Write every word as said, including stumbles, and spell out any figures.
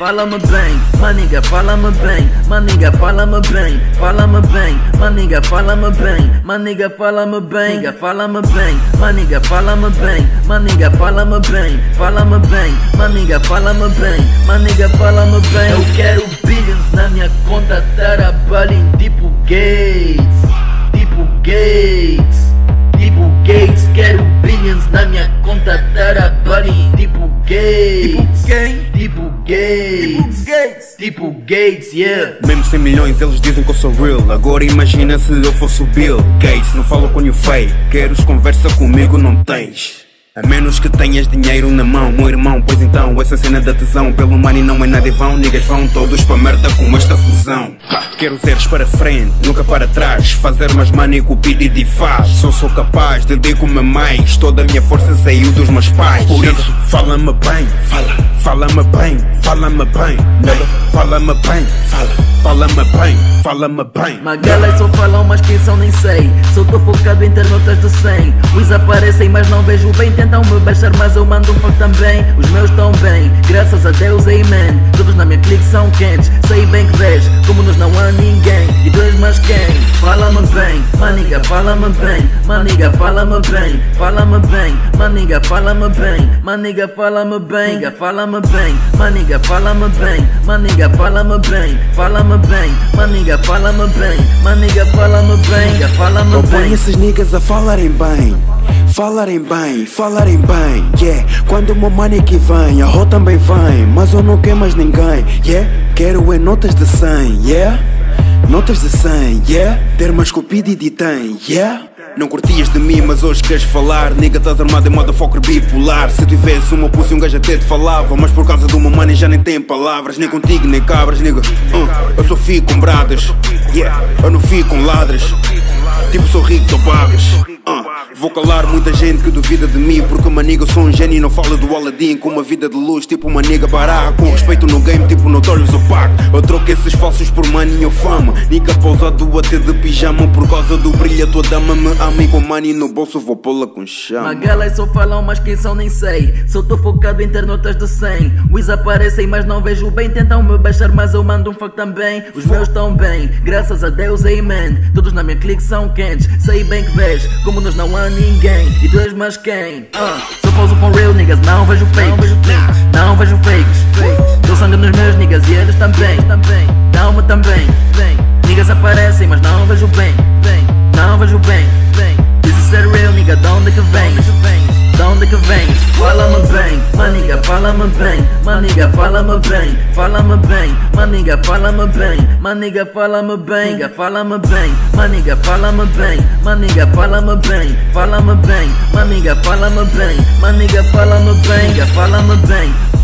fala-me bem, maniga, fala-me bem, maniga, fala-me bem, fala-me bem, maniga, fala-me bem, maniga, fala-me bem, fala-me bem, maniga, fala-me bem, maniga, fala-me bem, fala-me bem, maniga, fala-me bem, maniga, fala-me bem. Eu quero billions na minha conta, trabalhem tipo Gates, tipo Gates. Tipo Gates, quero billions na minha conta, trabalhem tipo Gates. Tipo quem? Tipo Gates. Tipo Gates. Tipo Gates, yeah. Mesmo cem milhões eles dizem que eu sou real. Agora imagina se eu fosse o Bill Gates. Não falo com you fake, queres conversa comigo, não tens. A menos que tenhas dinheiro na mão, meu irmão. Pois então, essa cena da tesão pelo money não é nada e vão. Niggas vão todos pra merda com esta fusão. Quero zeros para frente, nunca para trás. Fazer mais money que o P D D faz. Só sou capaz, dedico-me mais. Toda a minha força saiu dos meus pais. Por isso, fala-me bem, fala. Fala-me bem, fala-me bem. Fala-me bem, fala. Fala-me bem, fala-me bem. Magalas só falam, mas quem são nem sei. Só tô focado em ter notas de cem. Os aparecem, mas não vejo bem. Tentam me baixar, mas eu mando um fuck também. Os meus tão bem, graças a Deus, amen. Todos na minha clique são quentes. Sei bem que vês, como nos não há ninguém. E dois, mas quem? Fala-me bem, maniga, fala-me bem. Maniga, fala-me bem, fala-me bem. Maniga, fala-me bem, maniga, fala-me bem. Fala-me bem, maniga, fala-me bem. Maniga, fala-me bem, fala-me bem, maniga, fala-me bem, maniga, fala-me bem, fala-me Eu bem. ponho esses niggas a falarem bem, falarem bem, falarem bem, yeah. Quando o meu money que vem, a Rô também vem, mas eu não quero mais ninguém, yeah. Quero é notas de cem, yeah. Notas de cem, yeah. Ter mais que o P D D tem, yeah. Não curtias de mim, mas hoje queres falar. Nigga, estás armado em motherfucker bipolar. Se eu tivesse uma pussy, um gajo até te falava. Mas por causa do meu money já nem tem palavras. Nem contigo, nem cabras, nigga. uh, Eu só fico com bradas, yeah. Eu não fico com ladras. Tipo, sou rico, tô pagas. uh, Vou calar muita gente que duvida de mim. Porque uma nigga, eu sou um gênio e não falo do Aladdin. Com uma vida de luz, tipo uma nigga bará. Com respeito no game, tipo Notorious opaco. Eu troco esses falsos por money ou fama. Nigga pausado até de pijama. Por causa do brilho, a tua dama me ama. E com money no bolso, vou pô-la com chama. Magalas só falam, mas quem são nem sei. Só tô focado em ter notas de cem. Os aparecem, mas não vejo bem. Tentam me baixar, mas eu mando um fuck também. Os meus tão bem, graças a Deus, amen. Todos na minha clique são quentes. Sei bem que vês, como nós não há ninguém. E tu és mais quem? Uh, só pauso com real niggas, não vejo fakes. Não vejo fakes. Dou sangue nos meus niggas e eles também. Dão-me também. Niggas aparecem, mas não vejo bem. Não vejo bem. This is a real nigga, de onde que vens? De onde que vens? Fala-me bem, maniga, fala-me bem. Maniga, fala-me bem, fala-me bem. Maniga, fala-me bem, maniga, fala-me bem. Fala-me bem, maniga, fala-me bem. Maniga, fala-me bem, fala-me bem. Maniga, fala-me bem, maniga, fala-me bem. Fala-me bem.